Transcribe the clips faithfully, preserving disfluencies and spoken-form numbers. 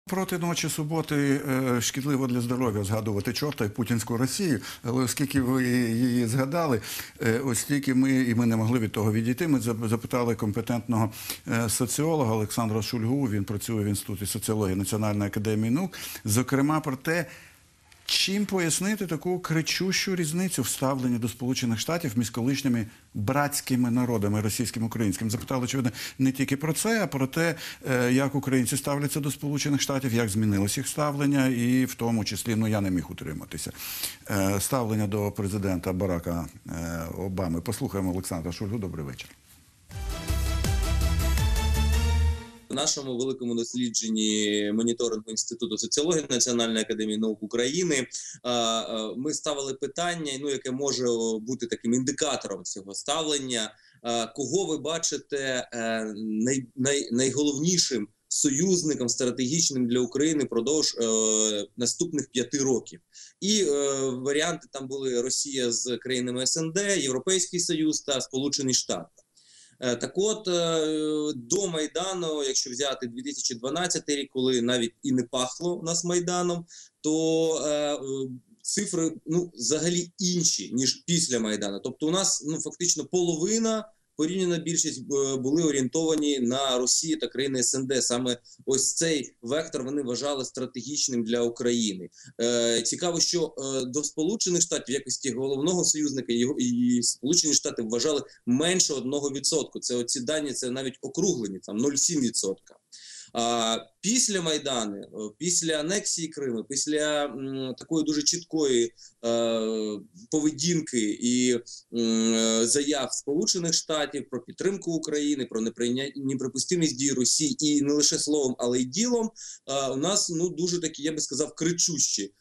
Проти ночі суботи е, шкідливо для здоров'я згадувати чорта і путінську Росію, але оскільки ви її згадали, е, ось тільки ми, і ми не могли від того відійти, ми запитали компетентного е, соціолога Олександра Шульгу, він працює в Інституті соціології Національної академії наук, зокрема про те, чим пояснити таку кричущу різницю в ставленні до Сполучених Штатів між колишніми братськими народами, російським і українським. Запитали, очевидно, не тільки про це, а про те, як українці ставляться до Сполучених Штатів, як змінилось їх ставлення, і в тому числі, ну я не міг утриматися, ставлення до президента Барака Обами. Послухаємо Олександра Шульгу. Добрий вечір. В нашому великому дослідженні моніторингу Інституту соціології Національної академії наук України ми ставили питання, ну, яке може бути таким індикатором цього ставлення. Кого ви бачите най, най, найголовнішим союзником стратегічним для України впродовж е, наступних п'яти років? І е, варіанти там були: Росія з країнами ес ен де, Європейський Союз та Сполучені Штати. Так от, до Майдану, якщо взяти дві тисячі дванадцятий рік, коли навіть і не пахло у нас Майданом, то е, цифри, ну, взагалі інші, ніж після Майдану. Тобто у нас, ну, фактично половина, порівняна більшість, були орієнтовані на Росію та країни ес ен де. Саме ось цей вектор вони вважали стратегічним для України. Е, цікаво, що е, до Сполучених Штатів в якості головного союзника його, і Сполучені Штати вважали менше одного відсотка. Це оці дані, це навіть округлені, там нуль цілих сім десятих відсотка. А після Майдану, після анексії Криму, після м, такої дуже чіткої е, поведінки і м, заяв Сполучених Штатів про підтримку України, про неприпустимість дій Росії, і не лише словом, але й ділом, е, у нас, ну, дуже такі, я би сказав, кричущі,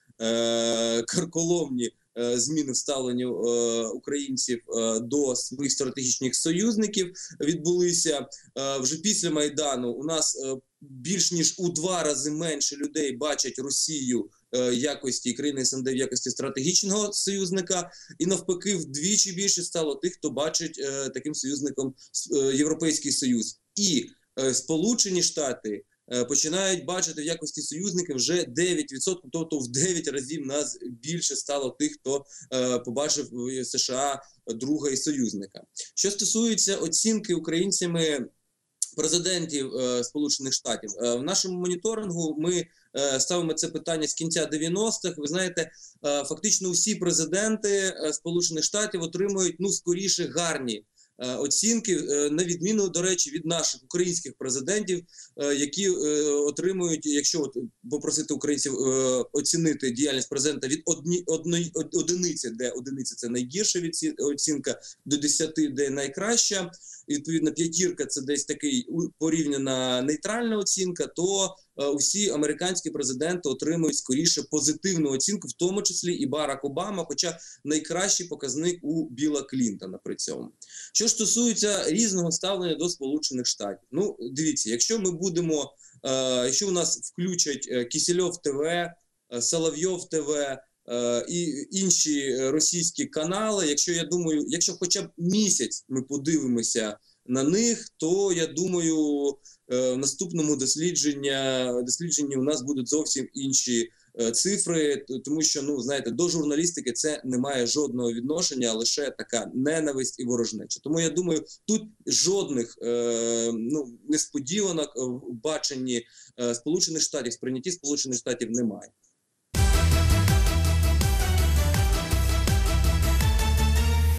е, карколомні зміни в ставленні е, українців е, до своїх стратегічних союзників відбулися. Е, вже після Майдану у нас е, більш ніж у два рази менше людей бачать Росію е, якості, країни ес ен де в якості стратегічного союзника, і навпаки вдвічі більше стало тих, хто бачить е, таким союзником е, Європейський Союз. І е, Сполучені Штати починають бачити в якості союзників вже дев'ять відсотків, тобто в дев'ять разів нас більше стало тих, хто е, побачив в США друга і союзника. Що стосується оцінки українцями президентів е, Сполучених Штатів, е, в нашому моніторингу ми е, ставимо це питання з кінця дев'яностих. Ви знаєте, е, фактично усі президенти е, Сполучених Штатів отримують, ну, скоріше гарні оцінки, на відміну, до речі, від наших українських президентів, які отримують, якщо от попросити українців оцінити діяльність президента від одні, одної, одиниці, де одиниця – це найгірша оцінка, до десяти, де найкраща, і, відповідно, п'ятірка – це десь такий порівняна нейтральна оцінка, то усі американські президенти отримують скоріше позитивну оцінку, в тому числі і Барак Обама, хоча найкращий показник у Білла Клінтона при цьому. Що ж стосується різного ставлення до Сполучених Штатів. Ну, дивіться, якщо ми будемо, е, якщо у нас включать Кісельов ТВ, Соловйов ТВ, е, і інші російські канали, якщо, я думаю, якщо хоча б місяць ми подивимося на них, то, я думаю, в наступному дослідженні, дослідженні у нас будуть зовсім інші цифри, тому що, ну, знаєте, до журналістики це не має жодного відношення, а лише така ненависть і ворожнеча. Тому, я думаю, тут жодних е, ну, несподіванок в баченні е, Сполучених Штатів, сприйнятті Сполучених Штатів немає.